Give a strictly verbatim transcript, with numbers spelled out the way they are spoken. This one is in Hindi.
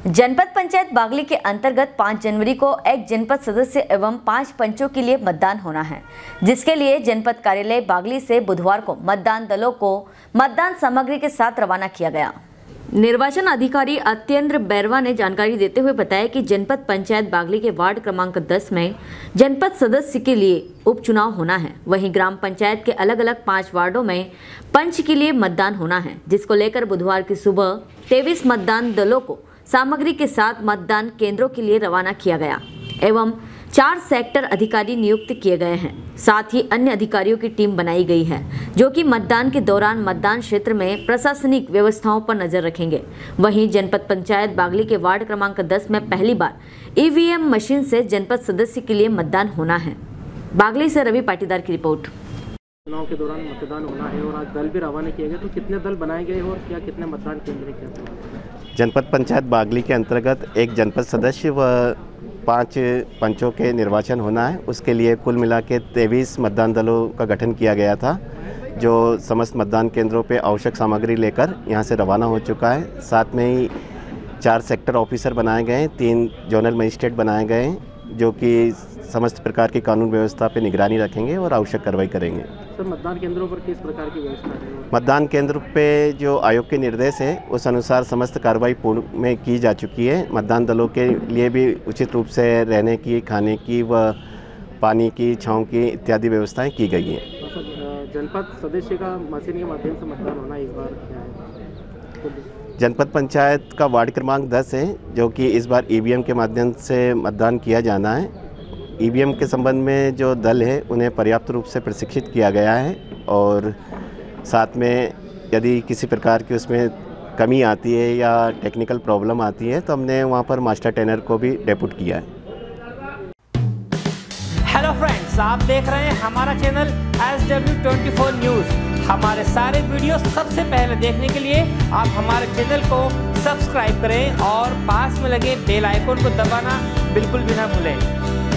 जनपद पंचायत बागली के अंतर्गत पाँच जनवरी को एक जनपद सदस्य एवं पाँच पंचों के लिए मतदान होना है, जिसके लिए जनपद कार्यालय बागली से बुधवार को मतदान दलों को मतदान सामग्री के साथ रवाना किया गया। निर्वाचन अधिकारी अत्येंद्र बैरवा ने जानकारी देते हुए बताया कि जनपद पंचायत बागली के वार्ड क्रमांक दस में जनपद सदस्य के लिए उपचुनाव होना है। वहीं ग्राम पंचायत के अलग अलग पांच वार्डों में पंच के लिए मतदान होना है, जिसको लेकर बुधवार की सुबह तेईस मतदान दलों को सामग्री के साथ मतदान केंद्रों के लिए रवाना किया गया एवं चार सेक्टर अधिकारी नियुक्त किए गए हैं। साथ ही अन्य अधिकारियों की टीम बनाई गई है, जो कि मतदान के दौरान मतदान क्षेत्र में प्रशासनिक व्यवस्थाओं पर नजर रखेंगे। वहीं जनपद पंचायत बागली के वार्ड क्रमांक दस में पहली बार ईवीएम मशीन से जनपद सदस्य के लिए मतदान होना है। बागली से रवि पाटीदार की रिपोर्ट। चुनाव के दौरान मतदान होना है और आज दल भी रवाना किए गए, तो कितने दल बनाए गए और क्या कितने मतदान केंद्र क्या? जनपद पंचायत बागली के अंतर्गत एक जनपद सदस्य व पाँच पंचों के निर्वाचन होना है। उसके लिए कुल मिला के तेईस मतदान दलों का गठन किया गया था, जो समस्त मतदान केंद्रों पे आवश्यक सामग्री लेकर यहां से रवाना हो चुका है। साथ में ही चार सेक्टर ऑफिसर बनाए गए हैं, तीन जोनल मजिस्ट्रेट बनाए गए हैं, जो कि समस्त प्रकार की कानून व्यवस्था पे निगरानी रखेंगे और आवश्यक कार्रवाई करेंगे। सर, मतदान केंद्रों पर किस प्रकार की व्यवस्था है? मतदान केंद्र पे जो आयोग के निर्देश है उस अनुसार समस्त कार्रवाई पूर्ण में की जा चुकी है। मतदान दलों के लिए भी उचित रूप से रहने की, खाने की व पानी की, छांव की इत्यादि व्यवस्थाएं की गई हैं। तो सर, जनपद सदस्य का मशीन के माध्यम से मतदान होना इस बार क्या है? तो जनपद पंचायत का वार्ड क्रमांक दस है, जो कि इस बार ईवीएम के माध्यम से मतदान किया जाना है। ईवीएम के संबंध में जो दल है उन्हें पर्याप्त रूप से प्रशिक्षित किया गया है और साथ में यदि किसी प्रकार की उसमें कमी आती है या टेक्निकल प्रॉब्लम आती है तो हमने वहां पर मास्टर ट्रेनर को भी डेप्यूट किया है। हेलो फ्रेंड्स, आप देख रहे हैं हमारा channel S W twenty four news. हमारे सारे वीडियो सबसे पहले देखने के लिए आप हमारे चैनल को सब्सक्राइब करें और पास में लगे बेल आइकन को दबाना बिल्कुल भी ना भूलें।